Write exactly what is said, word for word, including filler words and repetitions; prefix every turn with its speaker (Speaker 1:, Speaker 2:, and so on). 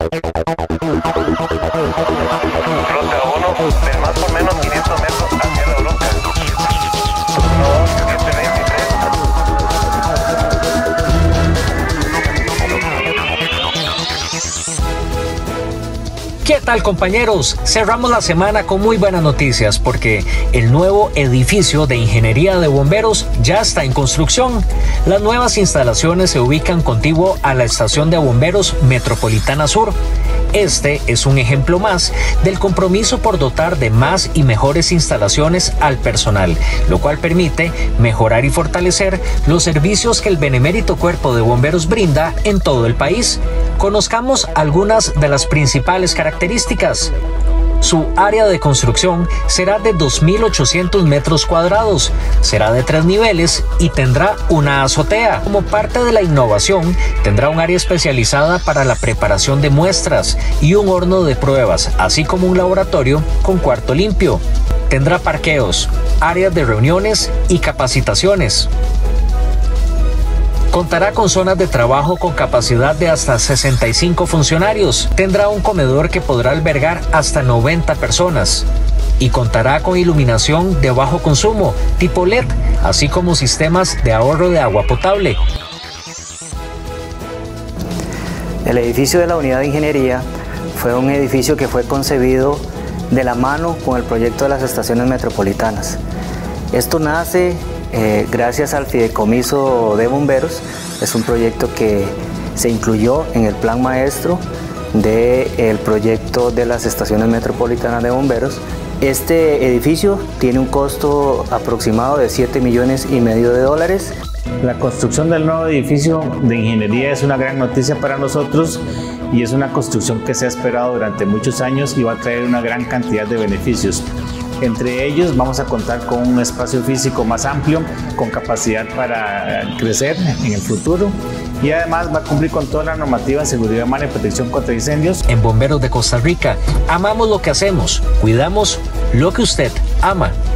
Speaker 1: Ruta uno, de más o menos quinientos metros hacia la ruta. No, siete veintitrés.
Speaker 2: ¿Qué tal, compañeros? Cerramos la semana con muy buenas noticias porque el nuevo edificio de Ingeniería de Bomberos ya está en construcción. Las nuevas instalaciones se ubican contiguo a la estación de bomberos Metropolitana Sur. Este es un ejemplo más del compromiso por dotar de más y mejores instalaciones al personal, lo cual permite mejorar y fortalecer los servicios que el benemérito Cuerpo de Bomberos brinda en todo el país. Conozcamos algunas de las principales características. Su área de construcción será de dos mil ochocientos metros cuadrados, será de tres niveles y tendrá una azotea. Como parte de la innovación, tendrá un área especializada para la preparación de muestras y un horno de pruebas, así como un laboratorio con cuarto limpio. Tendrá parqueos, áreas de reuniones y capacitaciones. Contará con zonas de trabajo con capacidad de hasta sesenta y cinco funcionarios. Tendrá un comedor que podrá albergar hasta noventa personas. Y contará con iluminación de bajo consumo, tipo L E D, así como sistemas de ahorro de agua potable.
Speaker 3: El edificio de la Unidad de Ingeniería fue un edificio que fue concebido de la mano con el proyecto de las estaciones metropolitanas. Esto nace Eh, gracias al Fideicomiso de Bomberos. Es un proyecto que se incluyó en el plan maestro del proyecto de las estaciones metropolitanas de bomberos. Este edificio tiene un costo aproximado de siete millones y medio de dólares.
Speaker 4: La construcción del nuevo edificio de ingeniería es una gran noticia para nosotros y es una construcción que se ha esperado durante muchos años y va a traer una gran cantidad de beneficios. Entre ellos vamos a contar con un espacio físico más amplio, con capacidad para crecer en el futuro y además va a cumplir con toda la normativa de seguridad humana y protección contra incendios.
Speaker 2: En Bomberos de Costa Rica, amamos lo que hacemos, cuidamos lo que usted ama.